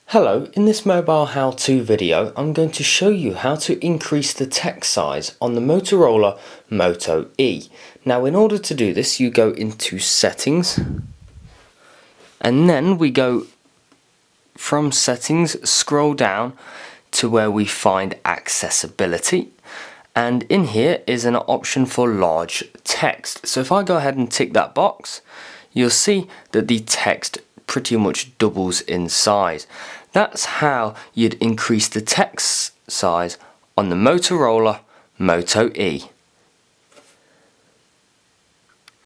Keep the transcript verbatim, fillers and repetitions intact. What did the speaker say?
Hello, in this mobile how-to video I'm going to show you how to increase the text size on the Motorola Moto E. Now in order to do this you go into settings and then we go from settings, scroll down to where we find accessibility, and in here is an option for large text. So if I go ahead and tick that box, you'll see that the text pretty much doubles in size. That's how you'd increase the text size on the Motorola Moto E.